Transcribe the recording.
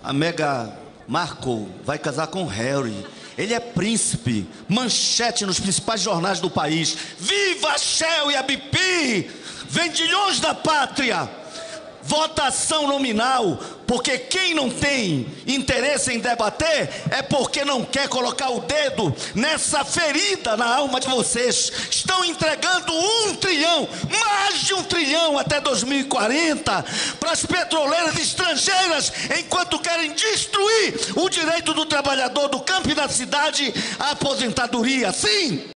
A Meghan Markle vai casar com Harry. Ele é príncipe. Manchete nos principais jornais do país. Viva a Shell e a BP! Vendilhões da pátria! Votação nominal, porque quem não tem interesse em debater é porque não quer colocar o dedo nessa ferida na alma de vocês. Estão entregando 1 trilhão, mais de 1 trilhão até 2040 para as petroleiras estrangeiras, enquanto querem destruir o direito do trabalhador do campo e da cidade à aposentadoria. Sim!